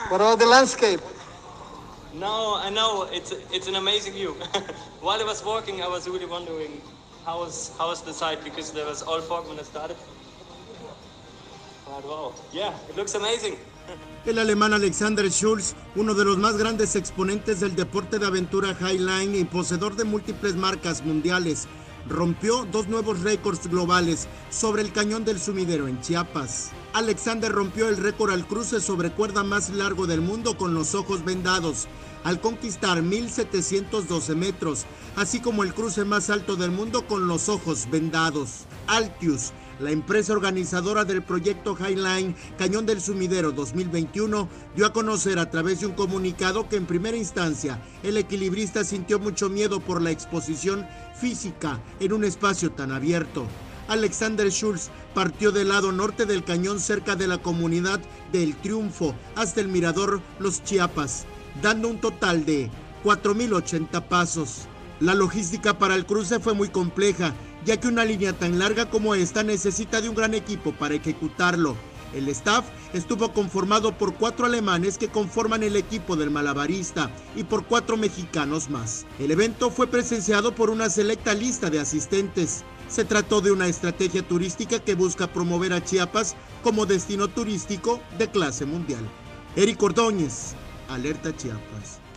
What about the landscape? No, I know it's an amazing view. While I was walking, I was really wondering how was the site because there was all fog when I started. But wow, yeah, it looks amazing. El alemán Alexander Schulz, uno de los más grandes exponentes del deporte de aventura highline y poseedor de múltiples marcas mundiales, rompió 2 nuevos récords globales sobre el cañón del Sumidero en Chiapas. Alexander rompió el récord al cruce sobre cuerda más largo del mundo con los ojos vendados, al conquistar 1,712 metros, así como el cruce más alto del mundo con los ojos vendados. Altius, la empresa organizadora del proyecto Highline Cañón del Sumidero 2021, dio a conocer a través de un comunicado que en primera instancia el equilibrista sintió mucho miedo por la exposición física en un espacio tan abierto. Alexander Schulz partió del lado norte del cañón cerca de la comunidad de El Triunfo hasta el mirador Los Chiapas, dando un total de 4,080 pasos. La logística para el cruce fue muy compleja, ya que una línea tan larga como esta necesita de un gran equipo para ejecutarlo. El staff estuvo conformado por 4 alemanes que conforman el equipo del malabarista y por 4 mexicanos más. El evento fue presenciado por una selecta lista de asistentes. Se trató de una estrategia turística que busca promover a Chiapas como destino turístico de clase mundial. Eric Ordóñez, Alerta Chiapas.